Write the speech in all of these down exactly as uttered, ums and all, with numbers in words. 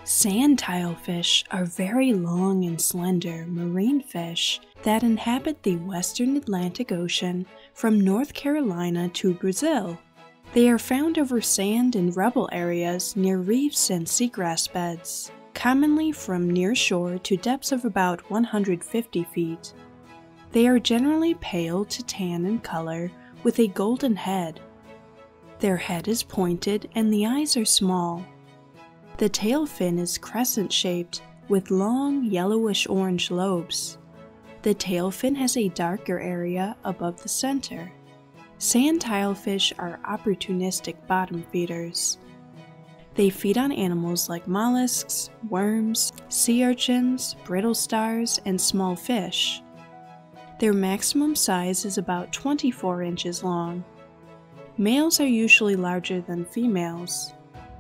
Sand tilefish are very long and slender marine fish that inhabit the western Atlantic Ocean from North Carolina to Brazil. They are found over sand and rubble areas near reefs and seagrass beds, commonly from near shore to depths of about one hundred fifty feet. They are generally pale to tan in color with a golden head. Their head is pointed and the eyes are small. The tail fin is crescent-shaped with long yellowish-orange lobes. The tail fin has a darker area above the center. Sand tilefish are opportunistic bottom feeders. They feed on animals like mollusks, worms, sea urchins, brittle stars, and small fish. Their maximum size is about twenty-four inches long. Males are usually larger than females.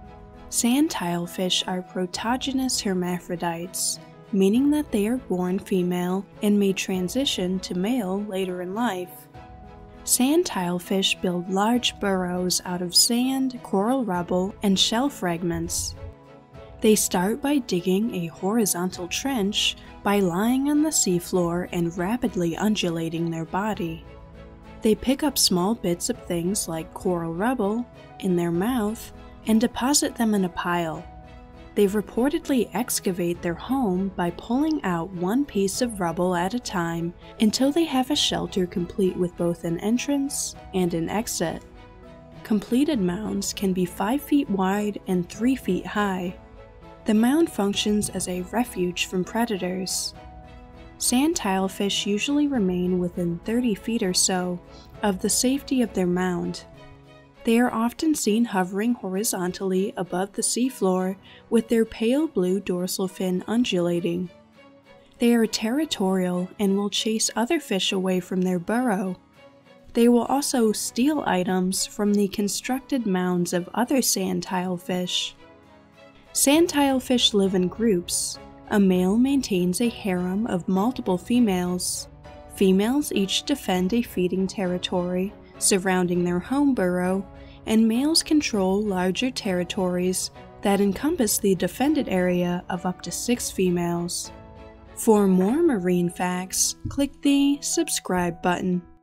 Sand tilefish are protogynous hermaphrodites, meaning that they are born female and may transition to male later in life. Sand tilefish build large burrows out of sand, coral rubble, and shell fragments. They start by digging a horizontal trench by lying on the seafloor and rapidly undulating their body. They pick up small bits of things like coral rubble in their mouth and deposit them in a pile. They reportedly excavate their home by pulling out one piece of rubble at a time until they have a shelter complete with both an entrance and an exit. Completed mounds can be five feet wide and three feet high. The mound functions as a refuge from predators. Sand tilefish usually remain within thirty feet or so of the safety of their mound. They are often seen hovering horizontally above the seafloor with their pale blue dorsal fin undulating. They are territorial and will chase other fish away from their burrow. They will also steal items from the constructed mounds of other sand tilefish. Sand tilefish live in groups. A male maintains a harem of multiple females. Females each defend a feeding territory surrounding their home burrow, and males control larger territories that encompass the defended area of up to six females. For more marine facts, click the subscribe button.